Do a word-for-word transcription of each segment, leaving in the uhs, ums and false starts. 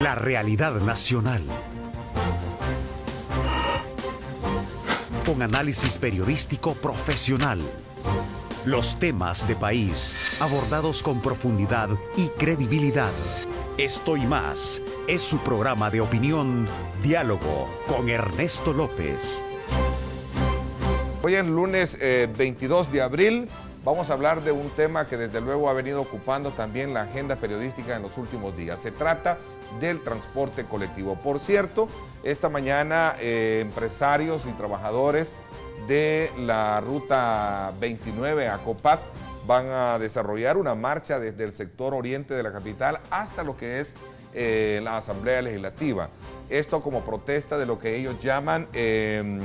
La realidad nacional. Con análisis periodístico profesional. Los temas de país abordados con profundidad y credibilidad. Esto y más es su programa de opinión, Diálogo con Ernesto López. Hoy es lunes eh, veintidós de abril. Vamos a hablar de un tema que desde luego ha venido ocupando también la agenda periodística en los últimos días. Se trata del transporte colectivo. Por cierto, esta mañana eh, empresarios y trabajadores de la ruta veintinueve a Copat van a desarrollar una marcha desde el sector oriente de la capital hasta lo que es eh, la Asamblea Legislativa. Esto como protesta de lo que ellos llaman eh,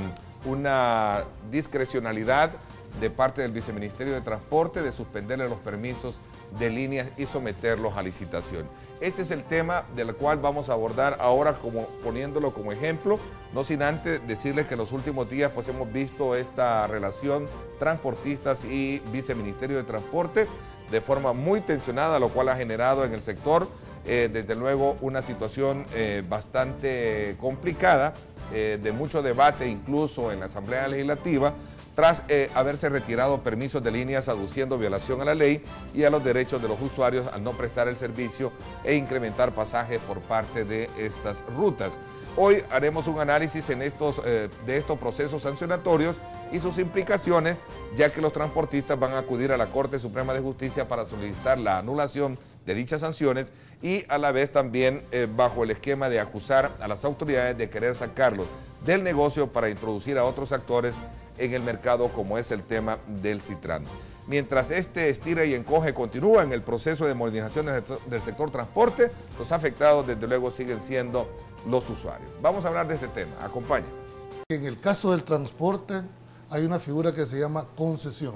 una discrecionalidad de parte del Viceministerio de Transporte de suspenderle los permisos de líneas y someterlos a licitación. Este es el tema del cual vamos a abordar ahora, como poniéndolo como ejemplo, no sin antes decirles que en los últimos días pues hemos visto esta relación transportistas y Viceministerio de Transporte de forma muy tensionada, lo cual ha generado en el sector eh, desde luego una situación eh, bastante complicada, eh, de mucho debate incluso en la Asamblea Legislativa, tras eh, haberse retirado permisos de líneas aduciendo violación a la ley y a los derechos de los usuarios al no prestar el servicio e incrementar pasajes por parte de estas rutas. Hoy haremos un análisis en estos, eh, de estos procesos sancionatorios y sus implicaciones, ya que los transportistas van a acudir a la Corte Suprema de Justicia para solicitar la anulación de dichas sanciones y a la vez también eh, bajo el esquema de acusar a las autoridades de querer sacarlos del negocio para introducir a otros actores en el mercado, como es el tema del Citran. Mientras este estira y encoge continúa en el proceso de modernización del sector transporte, los afectados desde luego siguen siendo los usuarios. Vamos a hablar de este tema, acompaña. En el caso del transporte hay una figura que se llama concesión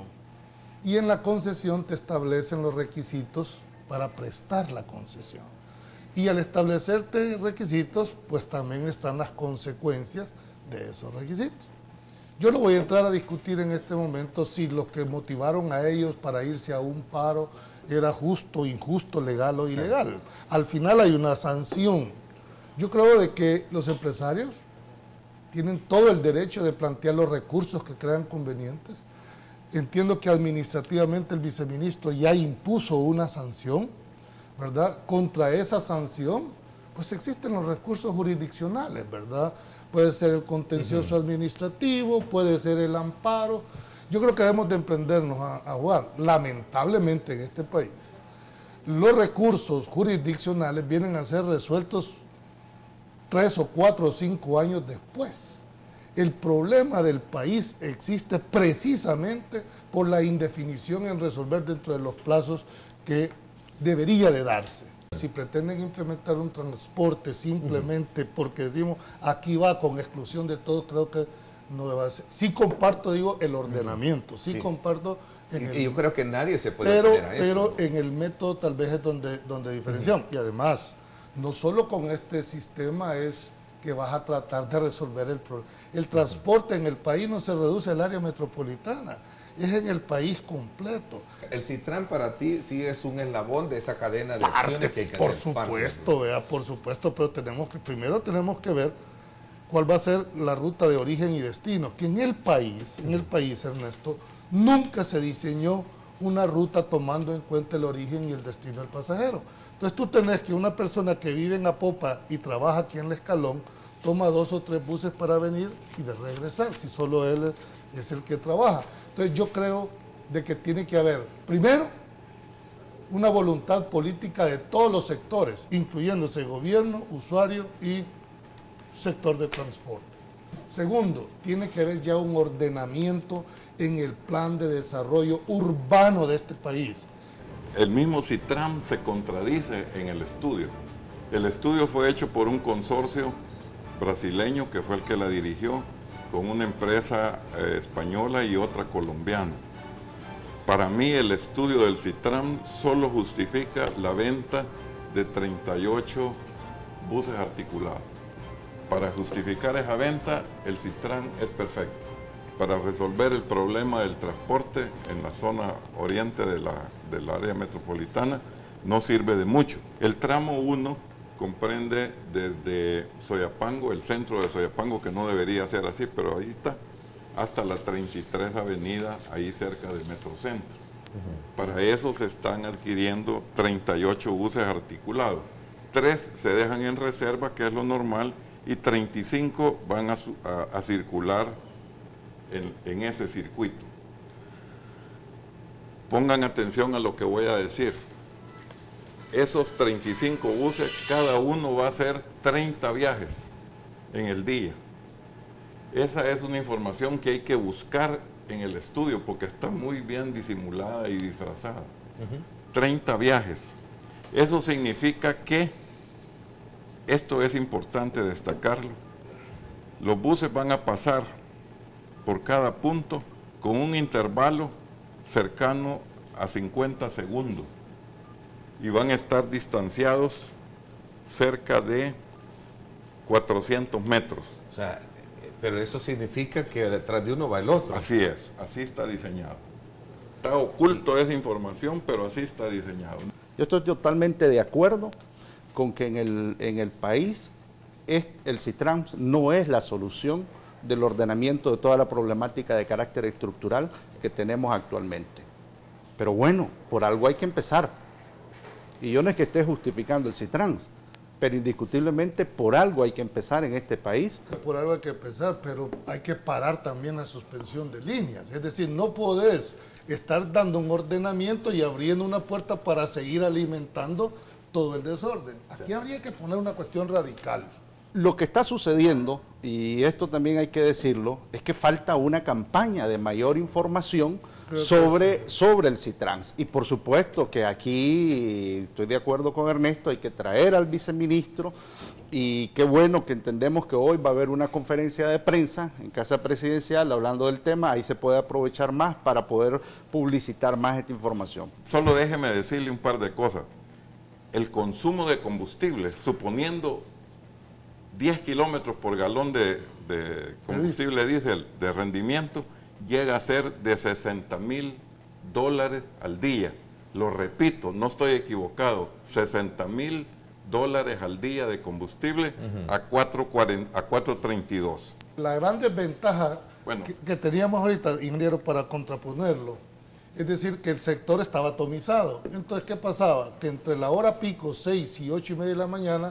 y en la concesión te establecen los requisitos para prestar la concesión y al establecerte requisitos pues también están las consecuencias de esos requisitos. Yo no voy a entrar a discutir en este momento si lo que motivaron a ellos para irse a un paro era justo, injusto, legal o ilegal. Al final hay una sanción. Yo creo de que los empresarios tienen todo el derecho de plantear los recursos que crean convenientes. Entiendo que administrativamente el viceministro ya impuso una sanción, ¿verdad? Contra esa sanción, pues existen los recursos jurisdiccionales, ¿verdad? Puede ser el contencioso uh-huh. administrativo, puede ser el amparo. Yo creo que debemos de emprendernos a, a jugar. Lamentablemente en este país, los recursos jurisdiccionales vienen a ser resueltos tres o cuatro o cinco años después. El problema del país existe precisamente por la indefinición en resolver dentro de los plazos que debería de darse. Si pretenden implementar un transporte simplemente uh-huh. porque decimos aquí va con exclusión de todo, creo que no debe ser. Sí comparto, digo, el ordenamiento, sí, sí. comparto. En y, el, y yo creo que nadie se puede pero, oponer a eso. Pero en el método tal vez es donde, donde diferenciamos. Uh-huh. Y además, no solo con este sistema es que vas a tratar de resolver el problema. El transporte uh-huh. en el país no se reduce al área metropolitana, es en el país completo. El Citran para ti sí es un eslabón de esa cadena de parte, acciones que hay que por hacer. Supuesto, vea, por supuesto, pero tenemos que, primero tenemos que ver cuál va a ser la ruta de origen y destino, que en el país, en el país, Ernesto, nunca se diseñó una ruta tomando en cuenta el origen y el destino del pasajero. Entonces tú tenés que una persona que vive en Apopa y trabaja aquí en El Escalón, toma dos o tres buses para venir y de regresar, si solo él es el que trabaja. Entonces yo creo de que tiene que haber, primero, una voluntad política de todos los sectores, incluyéndose gobierno, usuario y sector de transporte. Segundo, tiene que haber ya un ordenamiento en el plan de desarrollo urbano de este país. El mismo Citran se contradice en el estudio. El estudio fue hecho por un consorcio brasileño que fue el que la dirigió, con una empresa eh, española y otra colombiana. Para mí el estudio del Citran solo justifica la venta de treinta y ocho buses articulados. Para justificar esa venta, el Citran es perfecto. Para resolver el problema del transporte en la zona oriente de la, del área metropolitana, no sirve de mucho. El tramo uno comprende desde Soyapango, el centro de Soyapango, que no debería ser así, pero ahí está, hasta la treinta y tres Avenida, ahí cerca del Metrocentro. Uh-huh. Para eso se están adquiriendo treinta y ocho buses articulados. Tres se dejan en reserva, que es lo normal, y treinta y cinco van a, a, a circular en, en ese circuito. Pongan atención a lo que voy a decir. Esos treinta y cinco buses, cada uno va a hacer treinta viajes en el día. Esa es una información que hay que buscar en el estudio porque está muy bien disimulada y disfrazada. Uh-huh. treinta viajes. Eso significa que, esto es importante destacarlo, los buses van a pasar por cada punto con un intervalo cercano a cincuenta segundos y van a estar distanciados cerca de cuatrocientos metros. O sea, pero eso significa que detrás de uno va el otro. Así es, así está diseñado. Está oculto esa información, pero así está diseñado. Yo estoy totalmente de acuerdo con que en el, en el país es, el CITRANS no es la solución del ordenamiento de toda la problemática de carácter estructural que tenemos actualmente. Pero bueno, por algo hay que empezar. Y yo no es que esté justificando el CITRANS, pero indiscutiblemente por algo hay que empezar en este país. Por algo hay que empezar, pero hay que parar también la suspensión de líneas. Es decir, no podés estar dando un ordenamiento y abriendo una puerta para seguir alimentando todo el desorden. Aquí habría que poner una cuestión radical. Lo que está sucediendo, y esto también hay que decirlo, es que falta una campaña de mayor información sobre, sí. sobre el CITRANS. Y por supuesto que aquí estoy de acuerdo con Ernesto, hay que traer al viceministro y qué bueno que entendemos que hoy va a haber una conferencia de prensa en Casa Presidencial hablando del tema, ahí se puede aprovechar más para poder publicitar más esta información. Solo déjeme decirle un par de cosas. El consumo de combustible, suponiendo diez kilómetros por galón de, de combustible diésel de rendimiento, llega a ser de sesenta mil dólares al día. Lo repito, no estoy equivocado, sesenta mil dólares al día de combustible uh-huh. a cuatro treinta y dos. La gran desventaja bueno. que, que teníamos ahorita, ingeniero, para contraponerlo, es decir, que el sector estaba atomizado. Entonces, ¿qué pasaba? Que entre la hora pico, seis y ocho y media de la mañana,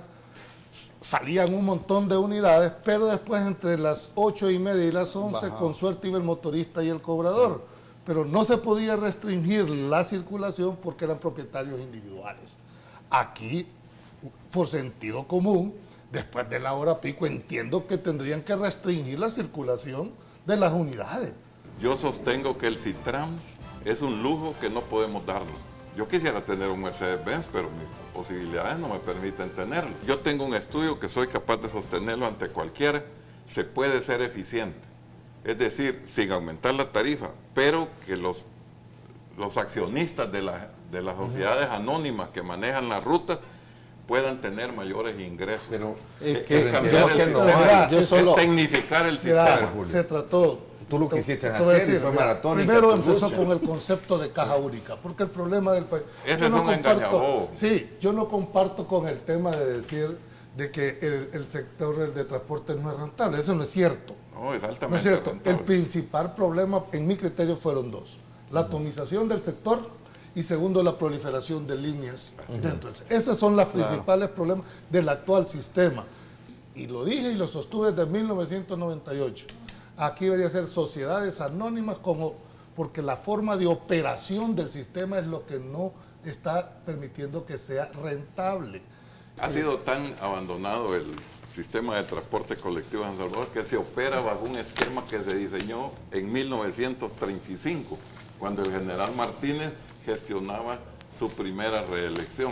salían un montón de unidades, pero después entre las ocho y media y las once, Bajado. con suerte iba el motorista y el cobrador. Sí. Pero no se podía restringir la circulación porque eran propietarios individuales. Aquí, por sentido común, después de la hora pico, entiendo que tendrían que restringir la circulación de las unidades. Yo sostengo que el CITRANS es un lujo que no podemos darlo. Yo quisiera tener un Mercedes-Benz, pero mis posibilidades no me permiten tenerlo. Yo tengo un estudio que soy capaz de sostenerlo ante cualquiera. Se puede ser eficiente, es decir, sin aumentar la tarifa, pero que los, los accionistas de, la, de las sociedades anónimas que manejan la ruta puedan tener mayores ingresos. Pero es, que, es cambiar el que sistema, no hay. Yo solo, es tecnificar el sistema. Se trató... Tú lo quisiste hacer decir, y fue maratónica. Primero empezó con el concepto de caja única, porque el problema del país... Ese es un engañador. Sí, yo no comparto con el tema de decir de que el, el sector de transporte no es rentable. Eso no es cierto. No, es altamente No es cierto. rentable. El principal problema, en mi criterio, fueron dos. La atomización del sector y segundo, la proliferación de líneas uh-huh. dentro del sector. Esos son los claro. principales problemas del actual sistema. Y lo dije y lo sostuve desde mil novecientos noventa y ocho. Aquí debería ser sociedades anónimas como, porque la forma de operación del sistema es lo que no está permitiendo que sea rentable. Ha sido tan abandonado el sistema de transporte colectivo en El Salvador que se opera bajo un esquema que se diseñó en mil novecientos treinta y cinco, cuando el general Martínez gestionaba su primera reelección.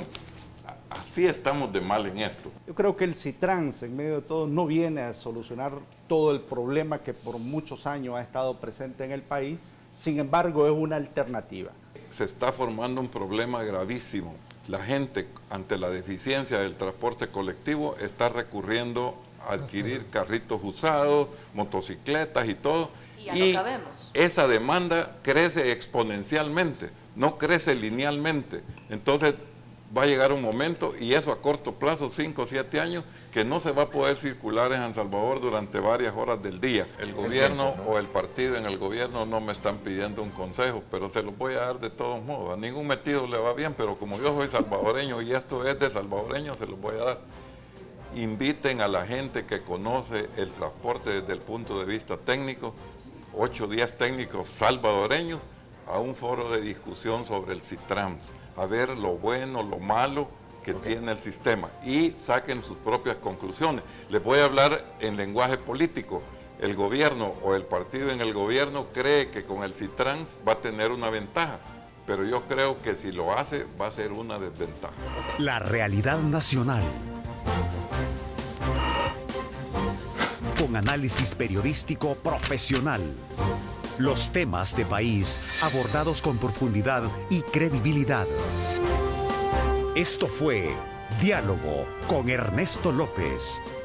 Así estamos de mal en esto. Yo creo que el CITRANS, en medio de todo, no viene a solucionar todo el problema que por muchos años ha estado presente en el país, sin embargo es una alternativa. Se está formando un problema gravísimo. La gente, ante la deficiencia del transporte colectivo, está recurriendo a adquirir carritos usados, motocicletas y todo. Y ya y no cabemos. Esa demanda crece exponencialmente, no crece linealmente. Entonces, va a llegar un momento, y eso a corto plazo, cinco o siete años, que no se va a poder circular en San Salvador durante varias horas del día. El gobierno o el partido en el gobierno no me están pidiendo un consejo, pero se los voy a dar de todos modos. A ningún metido le va bien, pero como yo soy salvadoreño y esto es de salvadoreños, se los voy a dar. Inviten a la gente que conoce el transporte desde el punto de vista técnico, ocho o diez técnicos salvadoreños, a un foro de discusión sobre el Citrans, a ver lo bueno, lo malo que okay. tiene el sistema, y saquen sus propias conclusiones. Les voy a hablar en lenguaje político. El gobierno o el partido en el gobierno cree que con el Citrans va a tener una ventaja, pero yo creo que si lo hace va a ser una desventaja. La realidad nacional. Con análisis periodístico profesional. Los temas de país abordados con profundidad y credibilidad. Esto fue Diálogo con Ernesto López.